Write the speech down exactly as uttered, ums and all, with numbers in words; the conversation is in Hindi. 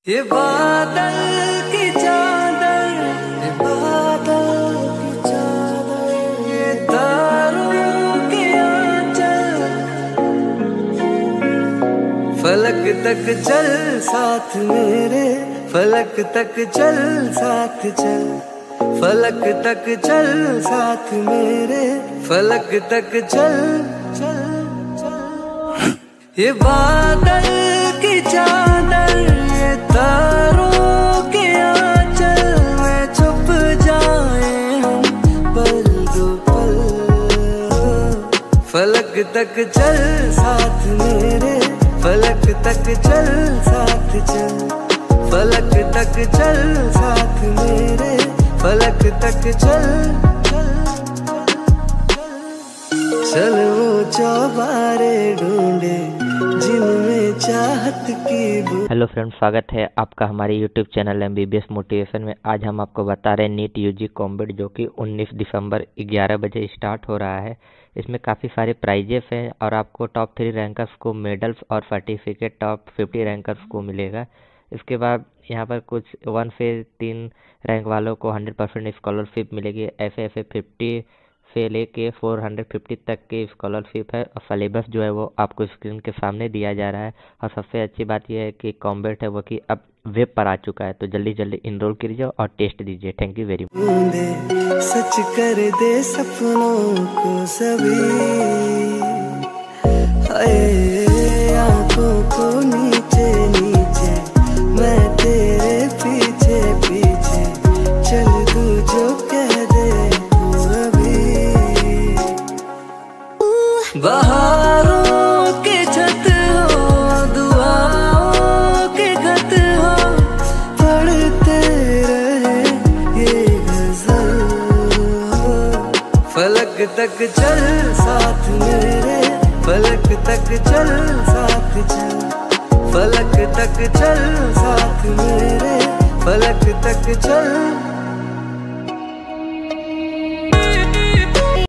ये बादल की चादर, ये बादल की चादर, ये तारों की आंचल, फलक तक चल साथ मेरे, फलक तक चल साथ चल, फलक तक चल साथ मेरे, फलक तक चल चल चल। ये बादल की चादर, ये तारों के आंचल में छुप जाए हम पल दो पल, फलक तक चल साथ मेरे, फलक तक चल साथ चल, फलक तक चल साथ मेरे, फलक तक चल चल चल। वो चौबारे ढूंढे जिनमें चाहत की। हेलो फ्रेंड्स, स्वागत है आपका हमारे यूट्यूब चैनल एमबीबीएस मोटिवेशन में। आज हम आपको बता रहे हैं नीट यूजी कॉम्बेट जो कि उन्नीस दिसंबर ग्यारह बजे स्टार्ट हो रहा है। इसमें काफ़ी सारे प्राइजेस हैं और आपको टॉप थ्री रैंकर्स को मेडल्स और सर्टिफिकेट टॉप फिफ्टी रैंकर्स को मिलेगा। इसके बाद यहाँ पर कुछ वन से तीन रैंक वालों को हंड्रेड परसेंट स्कॉलरशिप मिलेगी। ऐसे ऐसे फिफ्टी से लेके फोर हंड्रेड फिफ्टी तक की स्कॉलरशिप है और सिलेबस जो है वो आपको स्क्रीन के सामने दिया जा रहा है। और सबसे अच्छी बात यह है कि कॉम्बेट है वो कि अब वेब पर आ चुका है, तो जल्दी जल्दी इनरोल कीजिए और टेस्ट दीजिए। Thank you very much. सच कर दे सपनों को सभी, आंखों को नीचे नीचे, मैं तेरे पीछे पीछे चल दूं जो कह दे तू अभी। बहारों के छत हो, दुआओं के खत हो, पढ़ते रहे ये गजल हो। फलक तक चल साथ मेरे, फलक तक चल साथ चल, फलक तक चल साथ मेरे, फलक तक चल।